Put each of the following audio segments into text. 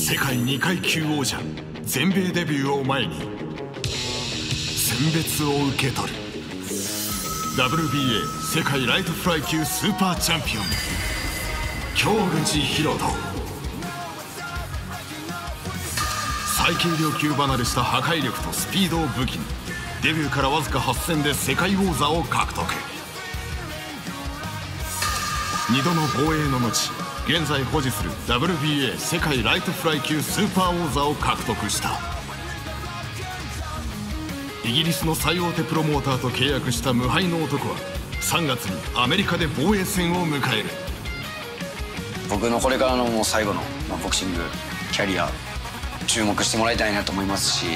世界2階級王者全米デビューを前に選別を受け取る WBA 世界ライトフライ級スーパーチャンピオン京口紘人。最軽量級離れした破壊力とスピードを武器にデビューからわずか8戦で世界王座を獲得。2度の防衛の後現在保持する WBA 世界ライトフライ級スーパー王座を獲得した。イギリスの最大手プロモーターと契約した無敗の男は3月にアメリカで防衛戦を迎える。 僕のこれからのもう最後のボクシングキャリア注目してもらいたいなと思いますし、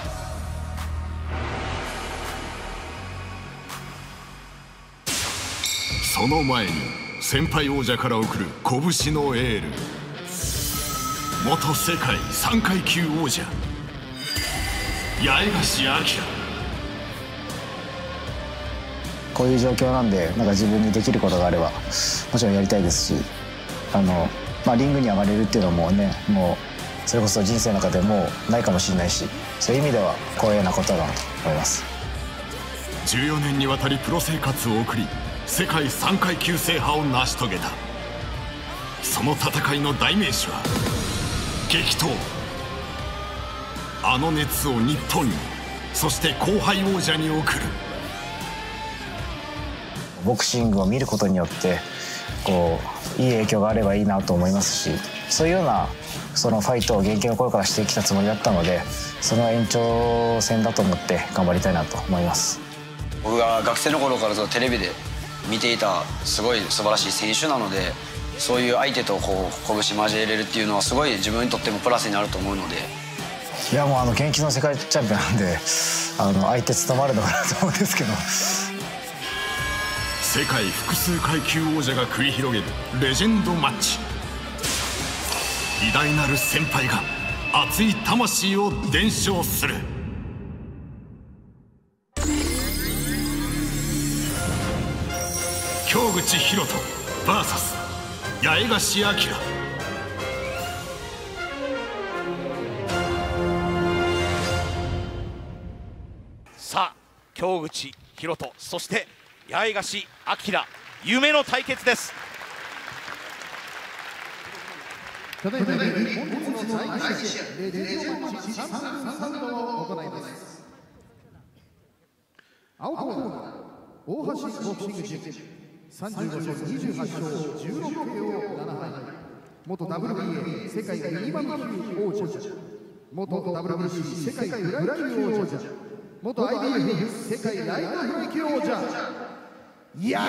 その前に先輩王者から送る拳のエール。元世界3階級王者八重樫東。 こういう状況なんで自分にできることがあればもちろんやりたいですし、リングに上がれるっていうのもね、もうそれこそ人生の中でもうないかもしれないし、そういう意味では光栄なことだなと思います。 14年にわたりプロ生活を送り世界3階級制覇を成し遂げた。その戦いの代名詞は激闘。あの熱を日本に、そして後輩王者に送る。 ボクシングを見ることによっていい影響があればいいなと思いますし、そういうようなそのファイトを現役の頃からしてきたつもりだったので、その延長戦だと思って頑張りたいなと思います。 僕が学生の頃からずっとテレビで見ていたすごい素晴らしい選手なので、そういう相手と拳交えれるっていうのはすごい自分にとってもプラスになると思うので。 いやもう現役の世界チャンピオンなんで相手務まるのかなと思うんですけど。 世界複数階級王者が繰り広げるレジェンドマッチ。偉大なる先輩が熱い魂を伝承する。京口紘人 VS 八重樫東。 さあ京口紘人そして八重樫東、夢の対決です。 ただいま本日の第1試合レジェンドマッチ3分3度を行います。青コーナー大橋ボクシングジム35勝28勝16 KO 7敗、元 WBA 世界2万級王者、元 WBC 世界フライ級王者、元 IBF 世界ライトフライ級王者八重樫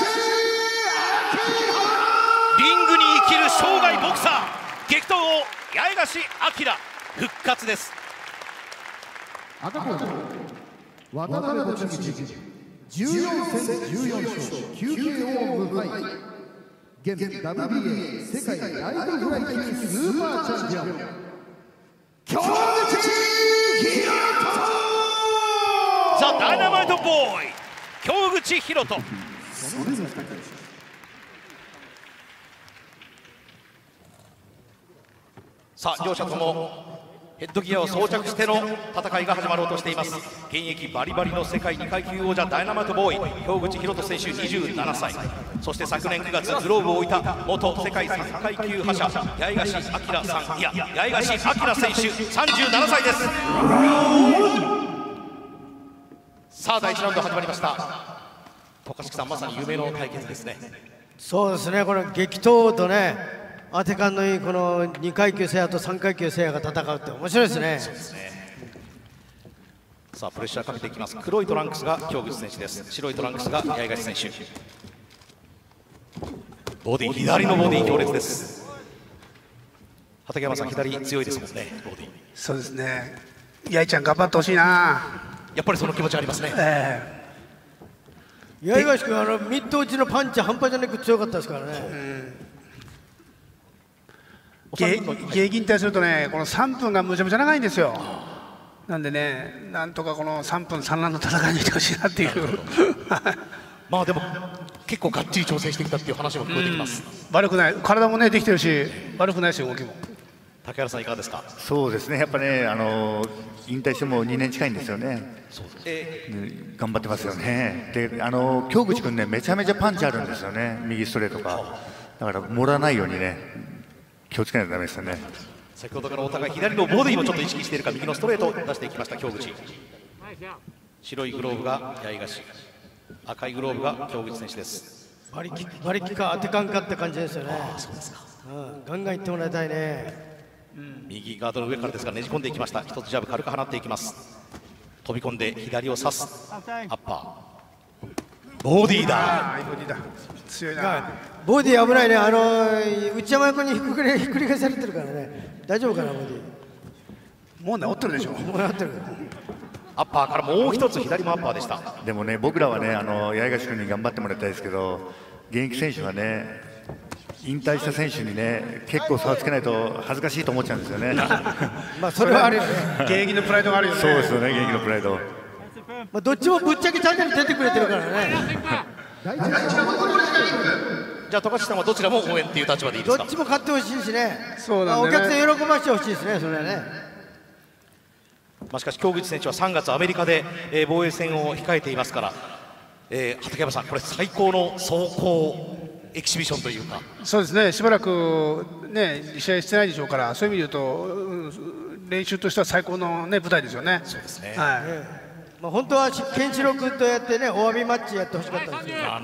リングに生きる生涯ボクサー、激闘王八重樫東復活です。 赤コーナー渡辺ボクシングジム14戦14勝9 KO 無敗、現 WBA 世界ライトフライ級スーパーチャンピオン京口紘人。 ザ・ダイナマイトボーイ京口紘人。さあ両者ともヘッドギアを装着しての戦いが始まろうとしています。現役バリバリの世界2階級王者ダイナマイトボーイ京口紘人選手27歳、そして昨年9月グローブを置いた元世界3階級覇者八重樫東さん、いや八重樫東選手37歳です。さあ第1ラウンド始まりました。渡嘉敷さん、まさに夢の対決ですね。 そうですね、これ激闘とね、当て感のいいこの2階級制覇と3階級制覇が戦うって面白いですね。 そうですね。さあプレッシャーかけていきます。黒いトランクスが京口選手です。白いトランクスが八重樫選手。ボディ、左のボディ強烈です。畠山さん、左強いですもんね、ボディ。 そうですね、八重ちゃん頑張ってほしいな。 やっぱりその気持ちありますね。 八重樫君ミット打ちのパンチ半端じゃなく強かったですからね。 現役に対するとね、この3分がむちゃむちゃ長いんですよ。なんでね、なんとかこの3分3ラウンド戦いにしてほしいなっていう。 まあでも結構がっちり調整してきたっていう話も聞こえてきます。 悪くない、体もねできてるし悪くないですよ動きも。 竹原さんいかがですか。 そうですね、やっぱね、引退しても2年近いんですよね。頑張ってますよね。で、京口君ね、めちゃめちゃパンチあるんですよね、右ストレートが。だから盛らないようにね、気をつけないとダメですよね。 先ほどからお互い左のボディをちょっと意識しているか、右のストレートを出していきました京口。白いグローブが八重樫、赤いグローブが京口選手です。 馬力か当てかんかって感じですよね。そうですか。ガンガンいってもらいたいね。 右ガードの上からですがねじ込んでいきました。一つジャブ軽く放っていきます。飛び込んで左を刺すアッパー、ボディーだ。 ボディーだ、強いな。 ボディ危ないね。内山君にひっくり返されてるからね。大丈夫かなボディ。 もう治ってるでしょ。 もう治ってる。 アッパーからもう一つ左もアッパーでした。 でもね、僕らはね、八重樫君に頑張ってもらいたいですけど、現役選手はね、引退した選手にね、結構差をつけないと恥ずかしいと思っちゃうんですよね。 まあそれはあるよね。 現役のプライドがあるよね。 そうですよね、現役のプライド。 まあどっちもぶっちゃけチャンネル出てくれてるからね。 じゃあ、高橋さんはどちらも応援っていう立場でいいですか。 どっちも勝ってほしいしね。 そうなんだね。 お客さん喜ばしてほしいですね、それはね。 しかし京口選手は3月アメリカで、防衛戦を控えていますから、畠山さん、これ最高の走行エキシビションというか。そうですね、 しばらく、ね、試合してないでしょうから、そういう意味で言うと、練習としては最高の、ね、舞台ですよね。 そうですね、 はい。 まあ、本当はケンシロウ君とやってね、お詫びマッチやってほしかったんですよ。 フ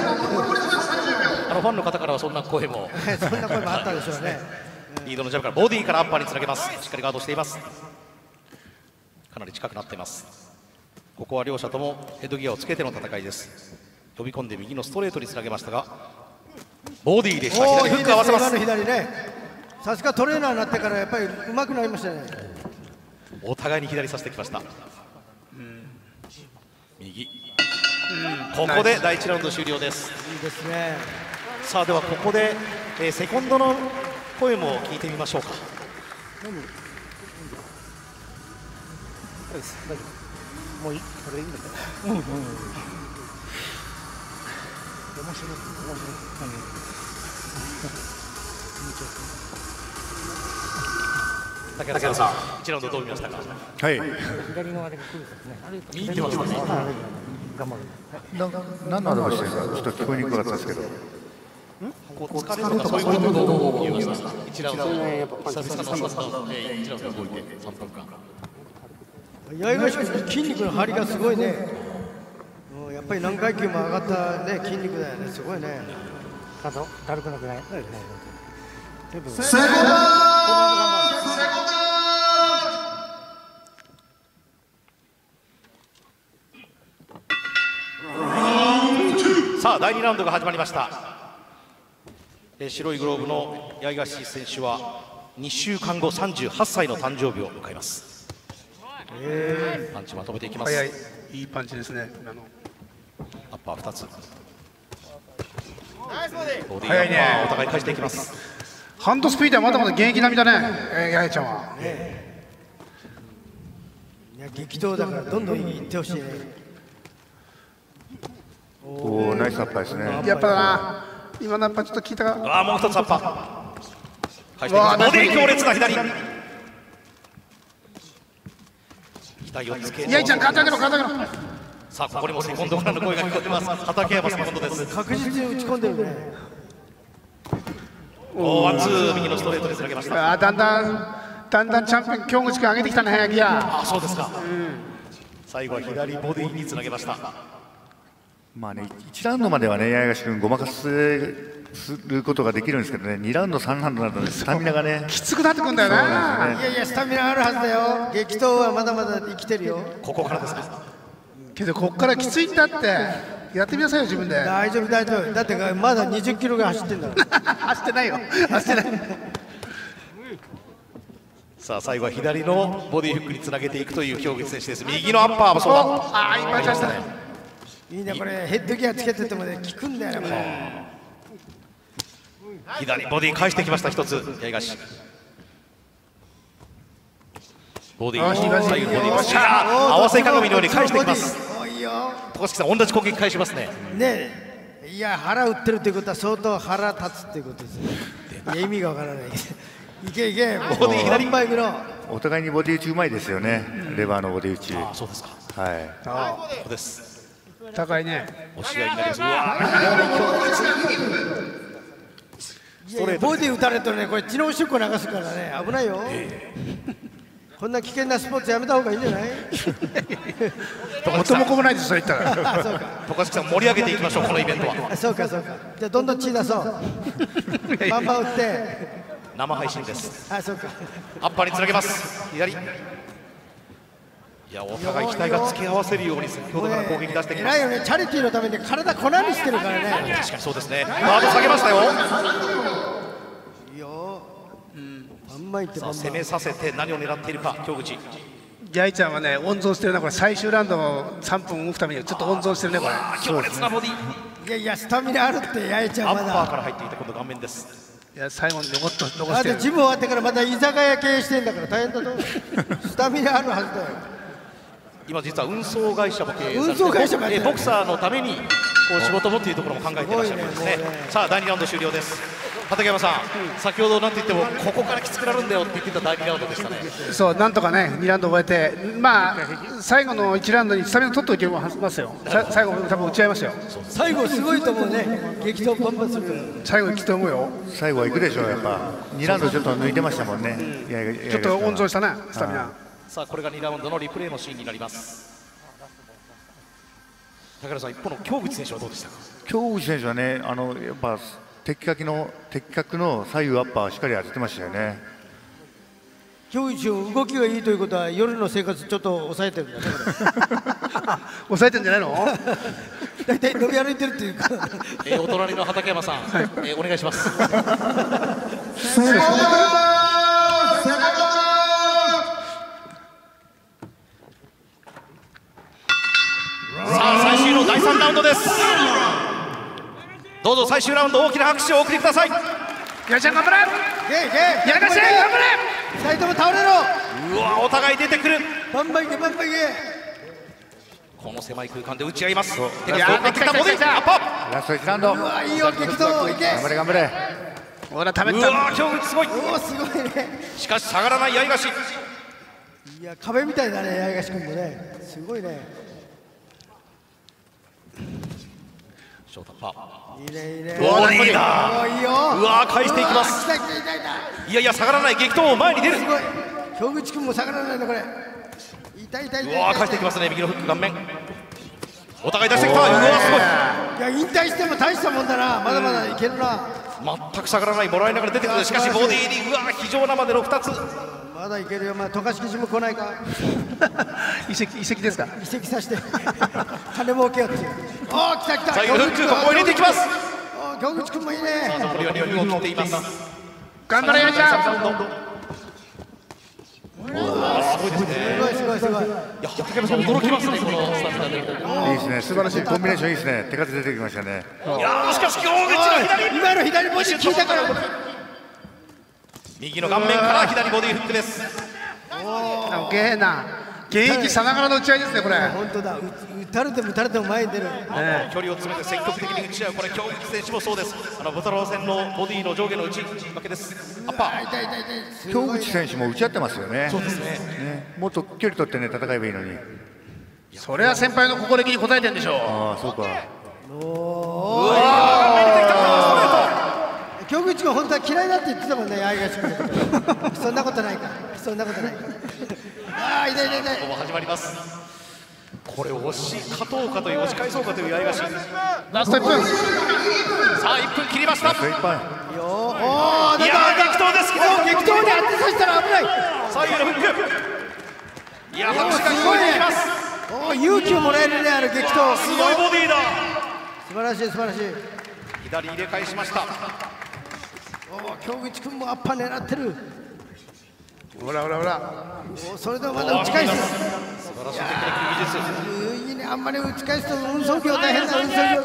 ァンの方からはそんな声もそんな声もあったでしょうね。 リードのジャブからボディからアッパーにつなげます。しっかりガードしています。かなり近くなっています。ここは両者ともヘッドギアをつけての戦いです。飛び込んで右のストレートにつなげましたが、ボディでした。左フック合わせます。 左ね。さすがトレーナーになってからやっぱり上手くなりましたね。 お互いに左させてきました。右。ここで第1ラウンド終了です。 いいですね。 さあ、ではここで、セコンドの声も聞いてみましょうか。 もういい、これでいいんだから。面白い。 竹原さん、1ラウンドどう見ましたか。 はい。 左のあれが来るんですね。 見てましたね。 頑張る。 何のアドバイスですか。ちょっと聞こえにくかったですけど。 疲れとかそういうことを言いました。1ラウンド、久々の1ラウンド動いて3分間。 八重樫君、筋肉の張りがすごいね。やっぱり何階級も上がったね、筋肉だよね、すごいね。 だるくなくない。 さあ、第2ラウンドが始まりました。白いグローブの八重樫選手は2週間後38歳の誕生日を迎えます。パンチまとめていきます。 早い、いいパンチですね。 アッパー2つ。ボディ早いね。 お互い返していきます。 ハンドスピードはまだまだ現役並みだね、八重ちゃんは。 いや、激闘だからどんどんいってほしいね。 おお、ナイスアッパーですね。 やっぱだな、今のアッパーちょっと効いたか。 もう一つアッパー。返していきます。ボディ強烈な左。左をつけ。 八重ちゃん、肩上げろ、肩上げろ。 さあ、ここにもセコンドからの声が聞こえてます。畠山セコンドです。 確実に打ち込んでるね。 ワンツー、右のストレートでつなげました。 だんだんチャンピオン京口君上げてきたね、ギア。 そうですか。最後は左ボディにつなげました。 まあね、1ラウンドまではね、八重樫君ごまかすることができるんですけどね、2ラウンド3ラウンドになるとね、スタミナがねきつくなってくるんだよな。 いやいや、スタミナあるはずだよ。激闘はまだまだ生きてるよ。 ここからですか。 けどここからきついんだって、やってみなさいよ自分で。 大丈夫大丈夫。だってまだ20キロが走ってんだから。 走ってないよ、走ってない。 さあ、最後は左のボディフックにつなげていくという京口選手です。右のアッパーもそうだ。 ああ、いっぱい出したね。 いいね、これヘッドギアつけててもね、効くんだよね、これ。 左ボディ返してきました。一つ八重樫。ボディ、最後ボディを合わせ鏡のように返してきます。高槻さん、同じ攻撃返しますね。 ねえ、いや、腹打ってるということは相当腹立つっていうことですね。いや、意味がわからない。 いけいけ、 ボディ左バンバイの。 お互いにボディ打ちうまいですよね、レバーのボディ打ち。 そうですか。 はい。 ここです。 高いね。 押し合いになります。うわボディ打たれるとね、これ血のおしっこ流すからね、危ないよ。こんな危険なスポーツやめた方がいいんじゃない？ 元も子もないです、そう言ったら。 渡嘉敷さん、盛り上げていきましょう、このイベントは。 そうかそうか。じゃあどんどん血出そう。バンバン打って。 生配信です。 あ、そうか。 アッパーにつなげます。左。いや、お互い期待が付け合わせるように先ほどから攻撃出してきます。 偉いよね、チャリティーのために体粉にしてるからね。 確かにそうですね。ガード下げましたよ。 いいよ。バンバンいってバンバン。 攻めさせて何を狙っているか、京口。 ジャイちゃんはね、温存してるな、これ最終ラウンドの3分動くためにちょっと温存してるね、これ。 強烈なボディ。 いやいや、スタミナあるって、八重ちゃんまだ。 アッパーから入っていて、今度顔面です。 いや、最後に残してる。 だってジム終わってからまた居酒屋経営してんだから大変だと。スタミナあるはずだよ。 今実は運送会社も経営されて、 運送会社もやってる。 ボクサーのためにこう仕事もっていうところも考えていらっしゃるんですね。さあ第2ラウンド終了です。畠山さん、先ほどなんて言ってもここからきつくなるんだよって言ってた第2ラウンドでしたね。 そう、なんとかね、2ラウンド終えて、まあ最後の1ラウンドにスタミナ取っておいてますよ。最後多分打ち合いましたよ。 最後すごいと思うね。激闘バンバンする。 最後にきっと思うよ。 最後は行くでしょう、やっぱ。2ラウンドちょっと抜いてましたもんね。 ちょっと温存したな、スタミナ。 さあこれが2ラウンドのリプレイのシーンになります。高原さん、一方の京口選手はどうでしたか？ 京口選手はね、やっぱ的確の左右アッパーをしっかり当ててましたよね。 京口の動きがいいということは夜の生活ちょっと抑えてるんだね。 抑えてんじゃないの？ 大体伸び歩いてるっていうか。 お隣の畠山さん、お願いします。さあ最終の第3ラウンドです。どうぞ最終ラウンド大きな拍手をお送りください。 やちゃん頑張れ。やらせ頑張れ。 二人とも倒れろ。 うわ、お互い出てくる。 バンバンいけバンバンいけ。 この狭い空間で打ち合います。 やってきたボディーだ。 ラスト1ラウンド。 うわ、いいよ激闘いけ。 頑張れ頑張れ。 ほら食べた。 うわ、京口すごい。 おお、すごいね。 しかし下がらない八重樫。 いや、壁みたいだね、八重樫君もね。すごいね。 ショートパー。 いいねいいね。 ボディーだ。 いいよ。 うわ、返していきます。 来た来た来た来た。 いやいや、下がらない激闘を前に出る。 すごい。京口君も下がらないのこれ。痛い痛い痛い。 うわ、返していきますね、右のフック顔面。お互い出してきた。うわ、すごい。 いや、引退しても大したもんだな。まだまだいけるな。 全く下がらない、もらいながら出てくる。しかしボディーに、うわ、非常なまでの2つ。 まだいけるよ。まあ、渡嘉敷氏も来ないか。 移籍ですか？ 移籍させて。金儲けよっていう。おお、来た来た。 最後フック、ここ入れていきます。 おお、京口君もいいね。 残りは2分を切っています。 頑張れやちゃん。 すごいですね。 すごいすごいすごい。 いや、畠山さん驚きますね、このスタミナで。いいいですね、素晴らしいコンビネーションいいですね。手数出てきましたね。 や、しかし京口の左。 今の左ボディ効いたから。 右の顔面から左ボディフックです。 げえな。現役さながらの打ち合いですね、これ。 本当だ。打たれても打たれても前に出る。 距離を詰めて積極的に打ち合う。これ京口選手もそうです。ブタロー戦のボディの上下の打ち負けです。アッパー。 痛い痛い痛い。 京口選手も打ち合ってますよね。 そうですね。 もっと距離取ってね、戦えばいいのに。 それは先輩の心意気に応えてんでしょう。 ああ、そうか。 京口君本当は嫌いだって言ってたもんね、八重樫君。そんなことないか。そんなことないか。ああ、痛い痛い痛い。 ここも始まります。これ押し勝とうかという、押し返そうかという八重樫。 ラスト1分。 さあ1分切りました。 ラスト1分。 おお、 いやー、激闘です。 激闘に当てさせたら危ない。 左右のフック。いや、拍手が聞こえてきます。 おお、勇気をもらえるね、あれ激闘。 すごいボディーだ。 素晴らしい素晴らしい。 左入れ返しました。 おお、京口君もアッパー狙ってる。 ほらほらほら。 おお、それでもまだ打ち返す。 素晴らしいテクニック技術。 いいね、あんまり打ち返すと運送業大変だ、運送業が。いいね。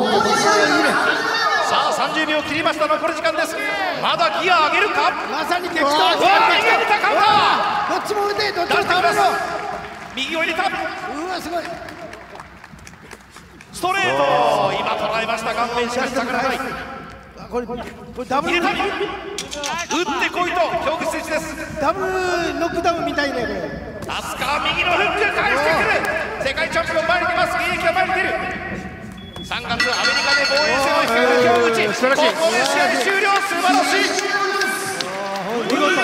さあ30秒切りました。残り時間です。まだギア上げるか。 まさに激闘。 うわー、右を入れた。カウンタどっちも打て、どっちもー。 倒れろ。 右を入れた。 うわ、すごい。 ストレート。今捉えました。顔面しかし下がらない。 これダブル。 入れた。打ってこいと京ダブルノックダウンみたいねこれ。 アスカ右のフック返してくる。世界チャンピオン前に出ます。現役が前に出る。3月アメリカで防衛戦を引く京口、ここで試合終了。素晴らしい。見事。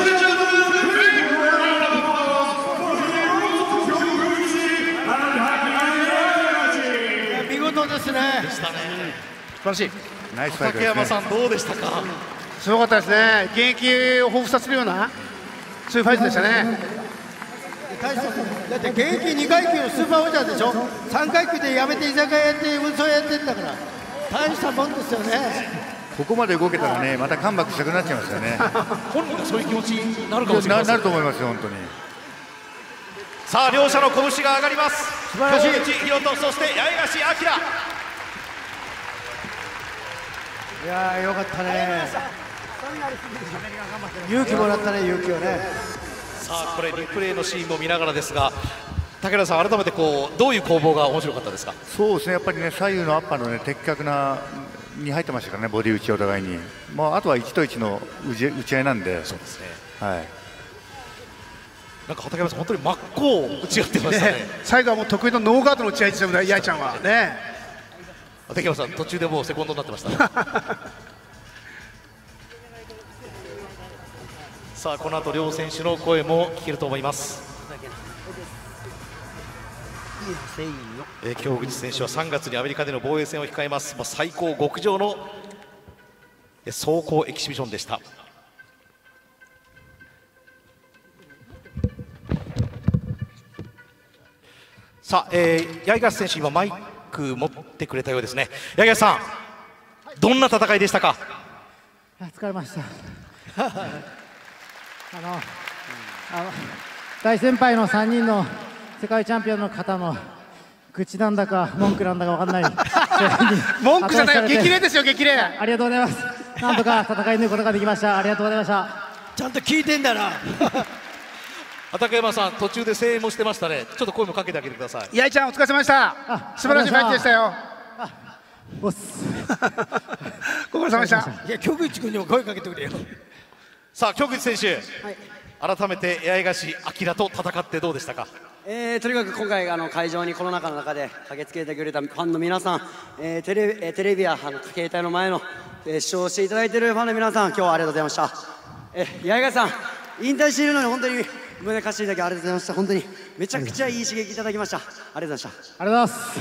見事ですね。 でしたね。 素晴らしい。 ナイスファイトですね。 竹山さんどうでしたか。 すごかったですね。現役を彷彿させるようなそういうファイトでしたね。 だって現役2階級のスーパー王者でしょ。3階級でやめて居酒屋やって運送やってんだから大したもんですよね。 ここまで動けたらね、またカムバックしたくなっちゃいますよね。 本人がそういう気持ちになるかもしれません。 なると思いますよ、本当に。 さあ両者の拳が上がります。 素晴らしい。 京口博人、そして八重樫東。 いやーよかったね。勇気もらったね、勇気をね。 さあこれリプレイのシーンも見ながらですが、武田さん改めてこうどういう攻防が面白かったですか。 そうですね、やっぱりね、左右のアッパーのね、的確なに入ってましたからね、ボディ打ちお互いに。まああとは1と1の打ち合いなんで。 そうですね。 はい。 なんか畠山さん本当に真っ向打ち合ってましたね。 最後はもう得意のノーガードの打ち合いですよね、八重ちゃんはね。 畠山さん途中でもうセコンドになってました。さあこの後両選手の声も聞けると思います。京口選手は3月にアメリカでの防衛戦を控えます。最高極上の走行エキシビションでした。さあ、八重樫選手今マイク持ってくれたようですね。八重樫さん、どんな戦いでしたか。 疲れました。大先輩の3人の世界チャンピオンの方の口なんだか文句なんだか分かんない文句じゃないよ、激励ですよ、激励。 ありがとうございます。なんとか戦い抜くことができました。ありがとうございました。 ちゃんと聞いてんだな。 畠山さん途中で声援もしてましたね。ちょっと声もかけてあげてください。 八重ちゃんお疲れ様でした。素晴らしいファイトでしたよ。 おっす。 ご苦労様でした。 いや京口君にも声かけてくれよ。 さあ京口選手、 はい、 改めて八重樫東と戦ってどうでしたか。 とにかく今回会場にコロナ禍の中で駆けつけてくれたファンの皆さん、テレビや携帯の前の、視聴していただいているファンの皆さん、今日はありがとうございました。八重樫さん引退しているのに本当に胸貸していただきありがとうございました。本当にめちゃくちゃいい刺激いただきました。ありがとうございました。 ありがとうございます。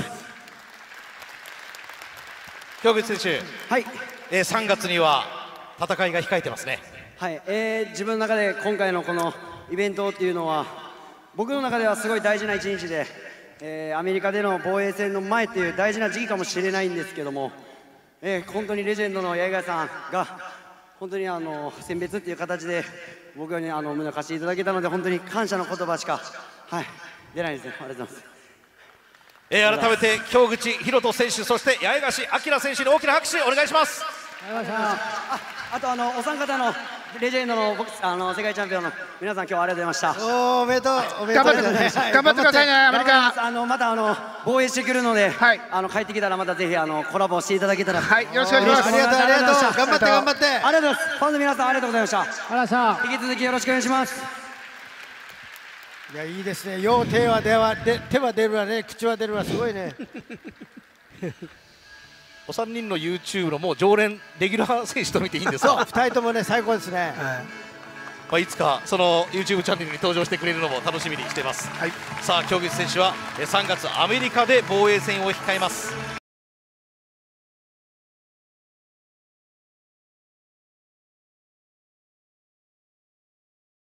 京口選手、 はい、 3月には戦いが控えてますね。 はい、自分の中で今回のこのイベントっていうのは僕の中ではすごい大事な一日で、アメリカでの防衛戦の前っていう大事な時期かもしれないんですけども、本当にレジェンドの八重樫さんが本当に選別っていう形で僕に胸を貸していただけたので本当に感謝の言葉しか、はい、出ないですね。ありがとうございます。 改めて京口博人選手、そして八重樫東選手に大きな拍手お願いします。 あとお三方のレジェンドの世界チャンピオンの皆さん、今日はありがとうございました。 おめでとう。 頑張ってください。頑張ってくださいね、アメリカ。 また防衛してくるので、帰ってきたらまたぜひコラボしていただけたら。 はい、よろしくお願いします。 ありがとう、ありがとう。頑張って頑張って。 ありがとうございます。ファンの皆さんありがとうございました。 ありがとうございました。 引き続きよろしくお願いします。 いや、いいですね。よう手は出るわね、口は出るわ、すごいね。 お三人の YouTube のもう常連レギュラー選手と見ていいんですか。 2人ともね最高ですね。 いつかその YouTube チャンネルに登場してくれるのも楽しみにしています。さあ京口選手は3月アメリカで防衛戦を控えます。